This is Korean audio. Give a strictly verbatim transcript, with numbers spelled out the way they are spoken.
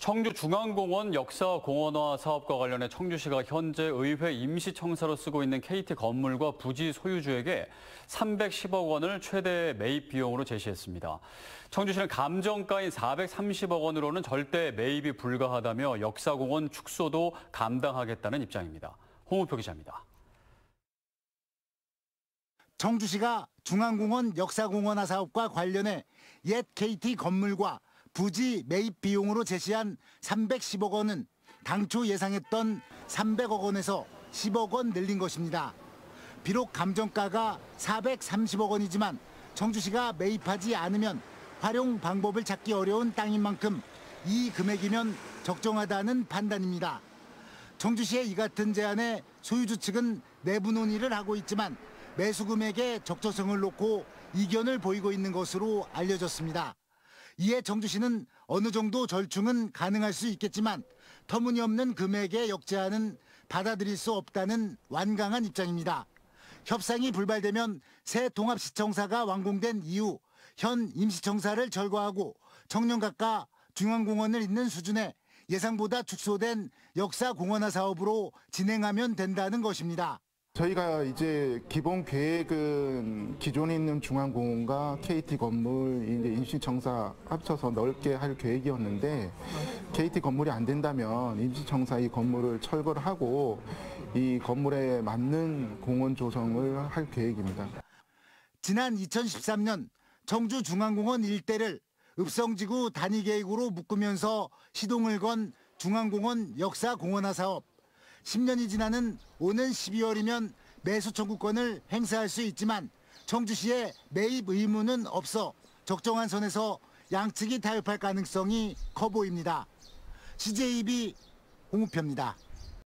청주중앙공원 역사공원화 사업과 관련해 청주시가 현재 의회 임시청사로 쓰고 있는 케이티 건물과 부지 소유주에게 삼백십억 원을 최대 매입 비용으로 제시했습니다. 청주시는 감정가인 사백삼십억 원으로는 절대 매입이 불가하다며 역사공원 축소도 감당하겠다는 입장입니다. 홍우표 기자입니다. 청주시가 중앙공원 역사공원화 사업과 관련해 옛 케이티 건물과 부지 매입 비용으로 제시한 삼백십억 원은 당초 예상했던 삼백억 원에서 십억 원 늘린 것입니다. 비록 감정가가 사백삼십억 원이지만 청주시가 매입하지 않으면 활용 방법을 찾기 어려운 땅인 만큼 이 금액이면 적정하다는 판단입니다. 청주시의 이 같은 제안에 소유주 측은 내부 논의를 하고 있지만 매수 금액의 적절성을 놓고 이견을 보이고 있는 것으로 알려졌습니다. 이에 청주시는 어느 정도 절충은 가능할 수 있겠지만 터무니없는 금액의 역제안은 받아들일 수 없다는 완강한 입장입니다. 협상이 불발되면 새 통합시청사가 완공된 이후 현 임시청사를 철거하고 청년각과 중앙공원을 잇는 수준의 예상보다 축소된 역사공원화 사업으로 진행하면 된다는 것입니다. 저희가 이제 기본 계획은 기존에 있는 중앙공원과 케이티 건물, 이제 임시청사 합쳐서 넓게 할 계획이었는데 케이티 건물이 안 된다면 임시청사 이 건물을 철거를 하고 이 건물에 맞는 공원 조성을 할 계획입니다. 지난 이천십삼 년 청주 중앙공원 일대를 읍성지구 단위 계획으로 묶으면서 시동을 건 중앙공원 역사공원화 사업. 십 년이 지나는 오는 십이월이면 매수 청구권을 행사할 수 있지만 청주시의 매입 의무는 없어 적정한 선에서 양측이 타협할 가능성이 커 보입니다. 씨제이비 홍우표입니다.